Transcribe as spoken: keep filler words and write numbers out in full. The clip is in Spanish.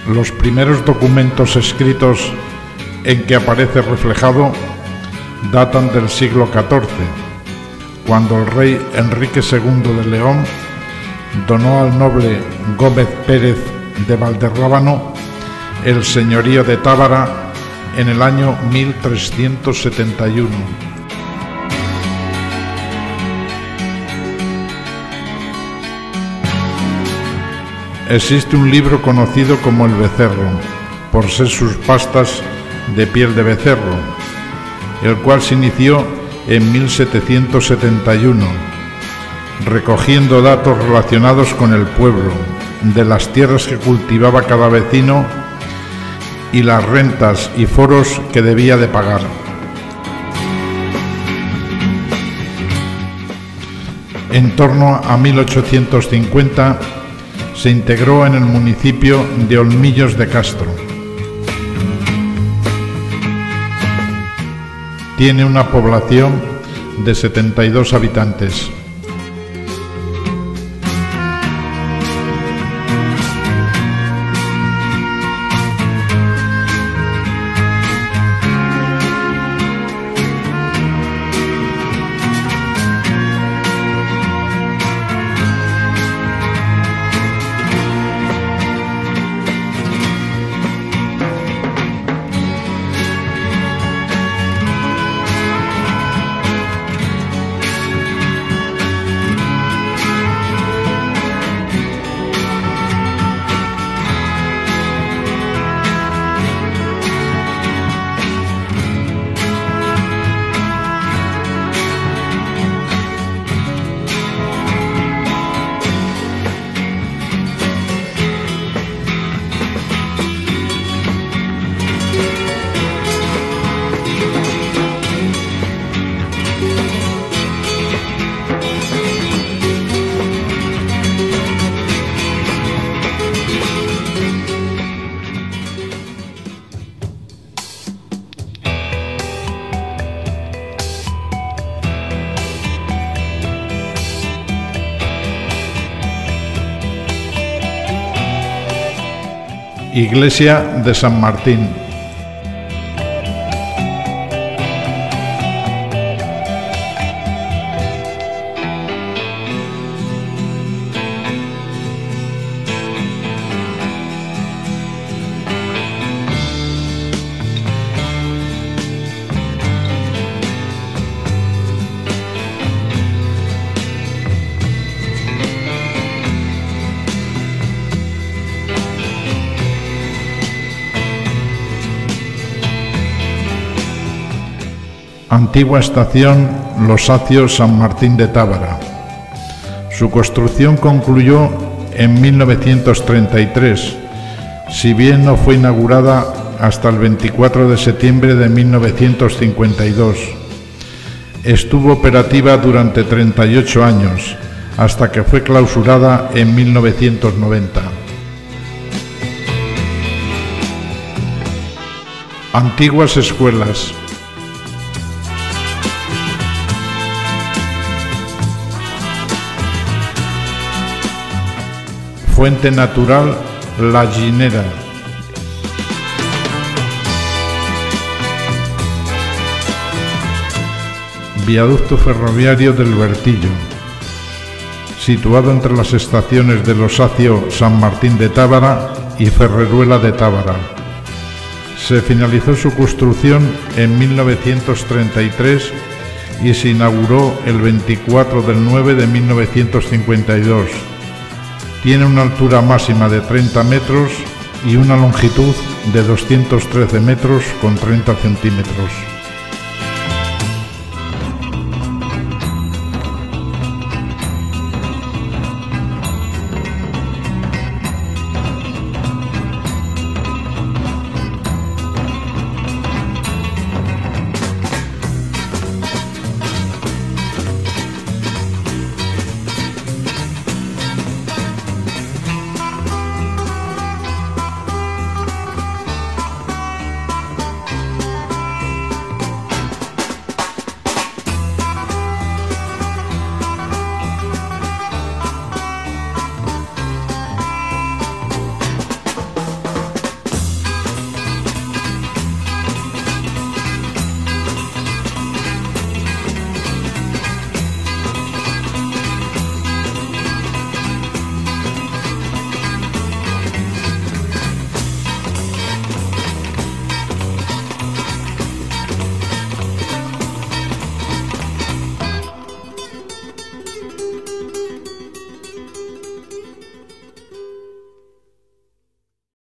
Los primeros documentos escritos en que aparece reflejado datan del siglo catorce, cuando el rey Enrique segundo de León donó al noble Gómez Pérez de Valderrábano el señorío de Tábara en el año mil trescientos setenta y uno. Existe un libro conocido como El Becerro, por ser sus pastas de piel de becerro, el cual se inició en mil setecientos setenta y uno, recogiendo datos relacionados con el pueblo, de las tierras que cultivaba cada vecino y las rentas y foros que debía de pagar. En torno a mil ochocientos cincuenta se integró en el municipio de Olmillos de Castro. Tiene una población de setenta y dos habitantes. Iglesia de San Martín. Antigua estación Los Acios San Martín de Tábara. Su construcción concluyó en mil novecientos treinta y tres, si bien no fue inaugurada hasta el veinticuatro de septiembre de mil novecientos cincuenta y dos. Estuvo operativa durante treinta y ocho años, hasta que fue clausurada en mil novecientos noventa. Antiguas escuelas. Fuente natural La Ginera. Viaducto ferroviario del Bertillo, situado entre las estaciones de Los Acios San Martín de Tábara y Ferreruela de Tábara. Se finalizó su construcción en mil novecientos treinta y tres y se inauguró el veinticuatro del nueve de mil novecientos cincuenta y dos. Tiene una altura máxima de treinta metros y una longitud de doscientos trece metros con treinta centímetros.